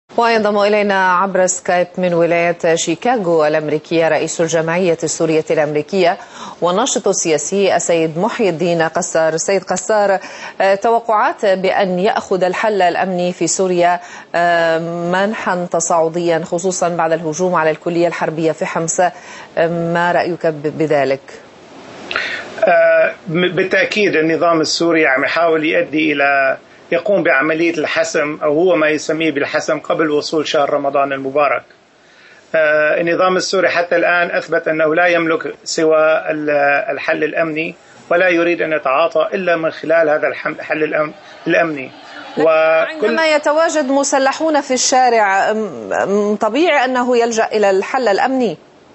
وينضم إلينا عبر سكايب من ولاية شيكاغو الأمريكية رئيس الجمعية السورية الأمريكية والناشط السياسي السيد محي الدين قسار. السيد قسار، توقعات بأن يأخذ الحل الأمني في سوريا منحا تصاعديا خصوصا بعد الهجوم على الكلية الحربية في حمص، ما رأيك بذلك؟ بالتأكيد النظام السوري عم يحاول يقوم بعملية الحسم، أو هو ما يسميه بالحسم، قبل وصول شهر رمضان المبارك. النظام السوري حتى الآن أثبت أنه لا يملك سوى الحل الأمني، ولا يريد أن يتعاطى إلا من خلال هذا الحل الأمني. عندما يتواجد مسلحون في الشارع طبيعي أنه يلجأ إلى الحل الأمني.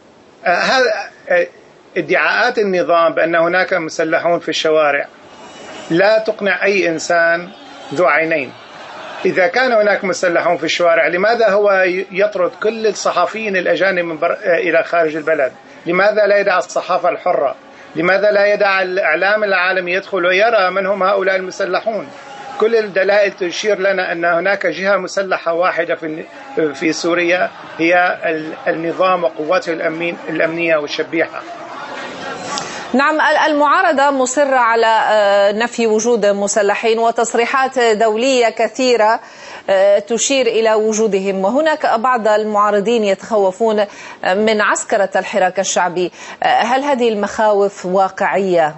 ادعاءات النظام بأن هناك مسلحون في الشوارع لا تقنع أي إنسان ذو عينين. إذا كان هناك مسلحون في الشوارع، لماذا هو يطرد كل الصحفيين الأجانب إلى خارج البلد؟ لماذا لا يدع الصحافة الحرة؟ لماذا لا يدع الإعلام العالمي يدخل ويرى من هم هؤلاء المسلحون؟ كل الدلائل تشير لنا أن هناك جهة مسلحة واحدة في سوريا، هي النظام وقواته الأمنية والشبيحة. نعم، المعارضة مصرة على نفي وجود مسلحين، وتصريحات دولية كثيرة تشير إلى وجودهم، وهناك بعض المعارضين يتخوفون من عسكرة الحراك الشعبي. هل هذه المخاوف واقعية؟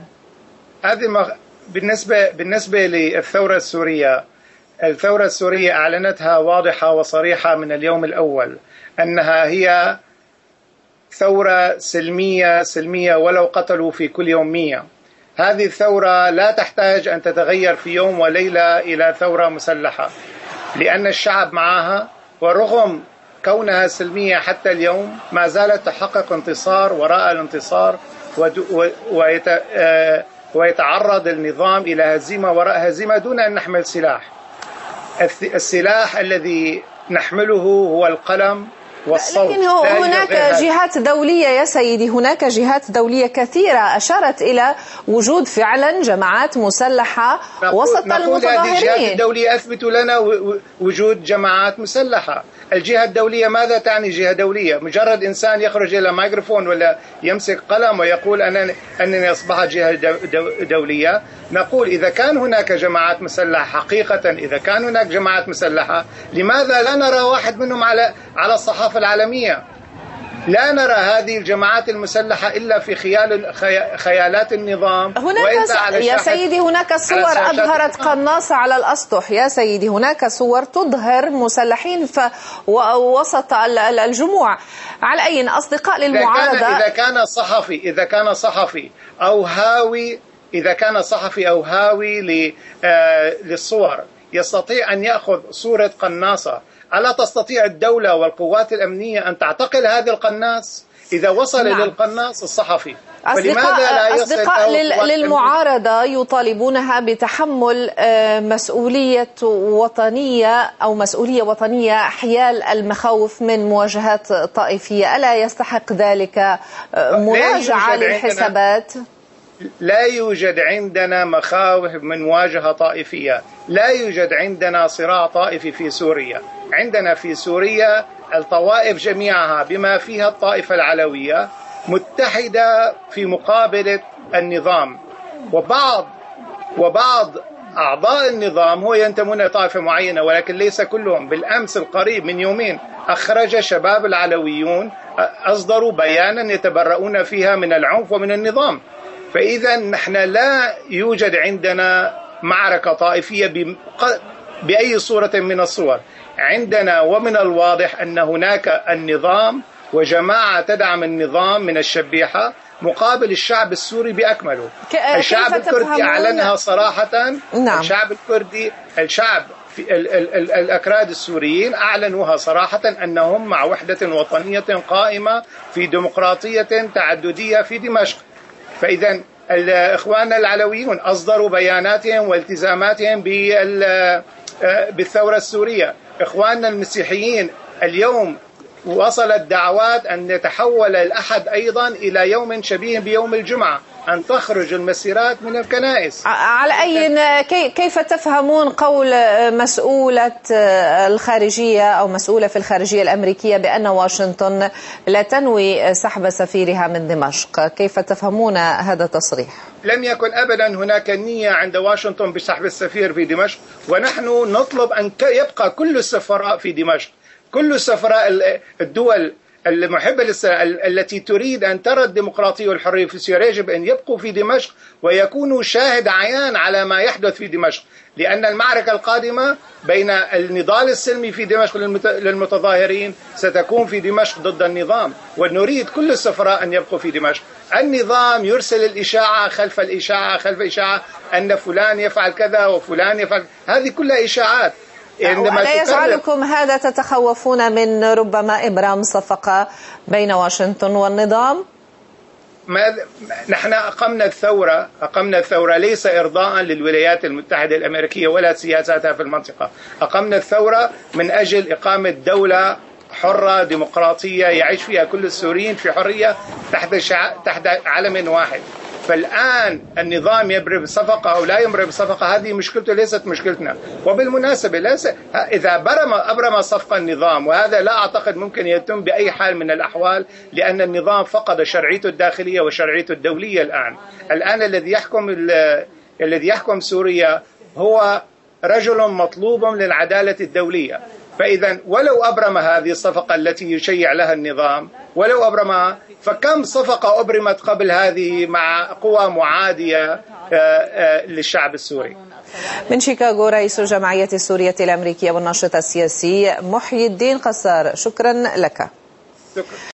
بالنسبة للثورة السورية، الثورة السورية أعلنتها واضحة وصريحة من اليوم الأول أنها هي ثورة سلمية ولو قتلوا في كل يوم 100. هذه الثورة لا تحتاج أن تتغير في يوم وليلة إلى ثورة مسلحة، لأن الشعب معها، ورغم كونها سلمية حتى اليوم ما زالت تحقق انتصار وراء الانتصار، ويتعرض النظام إلى هزيمة وراء هزيمة دون أن نحمل سلاح. السلاح الذي نحمله هو القلم والصوت. لكن هناك جهات دولية يا سيدي، هناك جهات دولية كثيرة أشارت إلى وجود فعلا جماعات مسلحة وسط المتظاهرين. هذه الجهات الدولية أثبتوا لنا وجود جماعات مسلحة. الجهة الدولية ماذا تعني جهة دولية؟ مجرد إنسان يخرج إلى ميكروفون ولا يمسك قلم ويقول أنني أصبحت جهة دولية؟ نقول إذا كان هناك جماعات مسلحة حقيقة، إذا كان هناك جماعات مسلحة، لماذا لا نرى واحد منهم على الصحافة العالمية؟ لا نرى هذه الجماعات المسلحة إلا في خيالات النظام. يا سيدي هناك صور أظهرت قناصة على الأسطح. يا سيدي هناك صور تظهر مسلحين وسط الجموع. على أي أصدقاء للمعارضة، إذا كان صحفي أو هاوي للصور يستطيع أن يأخذ صورة قناصة، ألا تستطيع الدولة والقوات الأمنية أن تعتقل هذا القناص إذا وصل للقناص الصحفي؟ أصدقاء للمعارضة يطالبونها بتحمل مسؤولية وطنية حيال المخاوف من مواجهات طائفية. ألا يستحق ذلك مراجعة للحسابات؟ لا يوجد عندنا مخاوف من مواجهة طائفية، لا يوجد عندنا صراع طائفي في سوريا. عندنا في سوريا الطوائف جميعها بما فيها الطائفة العلوية متحدة في مقابلة النظام، وبعض أعضاء النظام هو ينتمون لطائفة معينة، ولكن ليس كلهم. بالأمس القريب من يومين أخرج شباب العلويون أصدروا بيانا يتبرؤون فيها من العنف ومن النظام. فإذا نحن لا يوجد عندنا معركة طائفية بأي صورة من الصور. عندنا ومن الواضح أن هناك النظام وجماعة تدعم النظام من الشبيحة مقابل الشعب السوري بأكمله. الشعب الكردي أعلنها صراحة. نعم. الأكراد السوريين أعلنوها صراحة أنهم مع وحدة وطنية قائمة في ديمقراطية تعددية في دمشق. فإذا إخواننا العلويون أصدروا بياناتهم والتزاماتهم بالثورة السورية. إخواننا المسيحيين اليوم وصلت دعوات أن يتحول الأحد أيضا إلى يوم شبيه بيوم الجمعة، أن تخرج المسيرات من الكنائس. على أي كيف تفهمون قول مسؤولة الخارجية أو مسؤولة في الخارجية الأمريكية بأن واشنطن لا تنوي سحب سفيرها من دمشق؟ كيف تفهمون هذا التصريح؟ لم يكن أبدا هناك نية عند واشنطن بسحب السفير في دمشق، ونحن نطلب أن يبقى كل السفراء في دمشق، كل السفراء الدول المحبة التي تريد أن ترى الديمقراطية والحرية في سوريا يجب أن يبقوا في دمشق ويكونوا شاهد عيان على ما يحدث في دمشق، لأن المعركة القادمة بين النضال السلمي في دمشق للمتظاهرين ستكون في دمشق ضد النظام، ونريد كل السفراء أن يبقوا في دمشق. النظام يرسل الإشاعة خلف الإشاعة خلف إشاعة أن فلان يفعل كذا وفلان يفعل، هذه كلها إشاعات. ولا يجعلكم هذا تتخوفون من ربما إبرام صفقة بين واشنطن والنظام؟ نحن أقمنا الثورة ليس إرضاء للولايات المتحدة الأمريكية ولا سياساتها في المنطقة، أقمنا الثورة من أجل إقامة دولة حرة ديمقراطية يعيش فيها كل السوريين في حرية تحت علم واحد. فالآن النظام يبرم بصفقة أو لا يبرم بصفقة هذه مشكلته ليست مشكلتنا. وبالمناسبة إذا أبرم صفقة النظام، وهذا لا أعتقد ممكن يتم بأي حال من الأحوال، لأن النظام فقد شرعيته الداخلية وشرعيته الدولية. الآن الذي يحكم سوريا هو رجل مطلوب للعدالة الدولية. فإذا ولو أبرم هذه الصفقة التي يشيع لها النظام، ولو أبرمها، فكم صفقة أبرمت قبل هذه مع قوى معادية للشعب السوري؟ من شيكاغو رئيس الجمعية السورية الأمريكية والناشط السياسي محي الدين قصار، شكرا لك.